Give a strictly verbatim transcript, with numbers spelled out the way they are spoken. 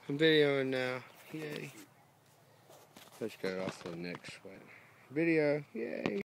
I'm videoing now. Yay. Let's go off to the next one. Video. Yay.